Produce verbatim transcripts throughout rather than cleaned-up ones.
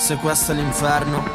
Se questo è l'inferno,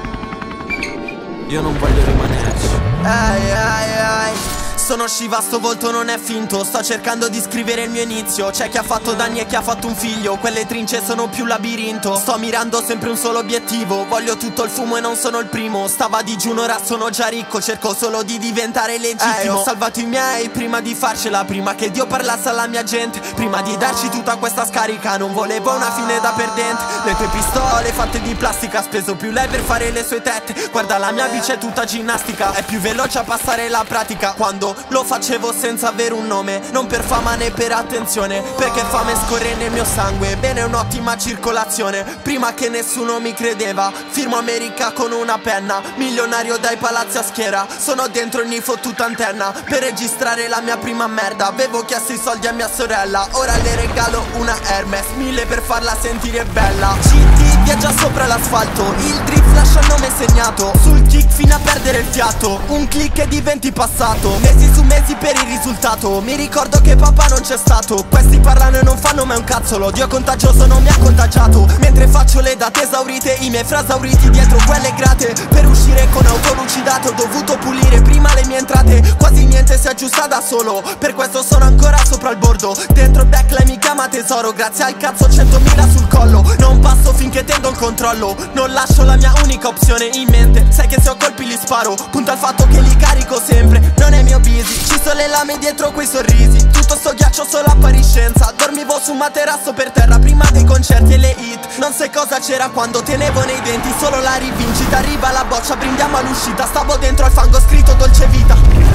io non voglio rimanerci. Ehi, ehi, ehi. Sono Shiva, sto volto non è finto. Sto cercando di scrivere il mio inizio. C'è chi ha fatto danni e chi ha fatto un figlio. Quelle trince sono più labirinto. Sto mirando sempre un solo obiettivo. Voglio tutto il fumo e non sono il primo. Stavo a digiuno, ora sono già ricco. Cerco solo di diventare legittimo. eh, Ho salvato i miei prima di farcela, prima che Dio parlasse alla mia gente, prima di darci tutta questa scarica. Non volevo una fine da perdente. Le tue pistole fatte di plastica, speso più lei per fare le sue tette. Guarda la mia bici è tutta ginnastica. È più veloce a passare la pratica. Quando lo facevo senza avere un nome, non per fama né per attenzione, perché fame scorre nel mio sangue. Bene, un'ottima circolazione. Prima che nessuno mi credeva, firmo America con una penna. Milionario dai palazzi a schiera. Sono dentro ogni fottuta antenna per registrare la mia prima merda. Avevo chiesto i soldi a mia sorella, ora le regalo una Hermes. Mille per farla sentire bella. G T viaggia sopra l'asfalto, il drift lascia il nome segnato. Sul kick fino a perdere il fiato, un click e diventi passato. Mesi su mesi per il risultato. Mi ricordo che papà non c'è stato. Questi parlano e non fanno mai un cazzo. L'odio contagioso non mi ha contagiato. Mentre faccio le date esaurite, i miei frasauriti dietro quelle grate. Per uscire con auto lucidato ho dovuto pulire prima le mie entrate. Quasi niente si aggiusta da solo, per questo sono ancora sopra il bordo. Dentro il back lei mi chiama tesoro, grazie al cazzo centomila sul collo. Non passo finché tendo il controllo, non lascio la mia unica opzione in mente. Sai che se ho colpi li sparo, punto al fatto che li carico sempre. Non è mio busy, ci sono le lame dietro quei sorrisi. Tutto sto ghiaccio solo appariscenza. Dormivo su un materasso per terra prima dei concerti e le hit. Non sai cosa c'era quando tenevo nei denti solo la rivincita. Arriva la boccia, brindiamo all'uscita. Stavo dentro al fango scritto dolce vita.